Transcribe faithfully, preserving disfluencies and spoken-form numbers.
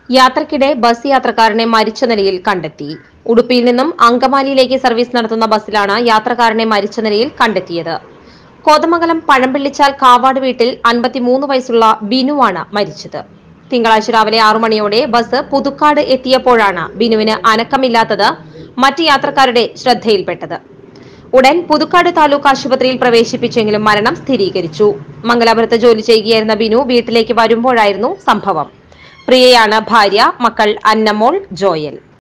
യാത്രക്കിടെ ബസ് യാത്രക്കാരനെ മരിച്ച നിലയിൽ കണ്ടെത്തി. ഉടുപ്പിയിൽ നിന്നും അങ്കമാലിയിലേക്ക് സർവീസ് നടത്തുന്ന ബസ്സിലാണ് യാത്രക്കാരനെ മരിച്ച നിലയിൽ കണ്ടെത്തിയത്. കോതമംഗലം പഴമ്പിള്ളിച്ചാൽ കാവാട് വീട്ടിൽ അൻപത്തിമൂന്ന് വയസ്സുള്ള ബിനുവാണ് മരിച്ചത്. തിങ്കളാഴ്ച രാവിലെ ആറു മണിയോടെ ബസ് പുതുക്കാട് എത്തിയപ്പോഴാണ് ബിനുവിന് അനക്കമില്ലാത്തത് മറ്റ് യാത്രക്കാരുടെ ശ്രദ്ധയിൽപ്പെട്ടത്. ഉടൻ പുതുക്കാട് താലൂക്ക് ആശുപത്രിയിൽ പ്രവേശിപ്പിച്ചെങ്കിലും മരണം സ്ഥിരീകരിച്ചു. മംഗലാപുരത്ത് ജോലി ചെയ്യുകയായിരുന്ന ബിനു വീട്ടിലേക്ക് വരുമ്പോഴായിരുന്നു സംഭവം. പ്രിയയാണ് ഭാര്യ. മക്കൾ അന്നമോൾ, ജോയൽ.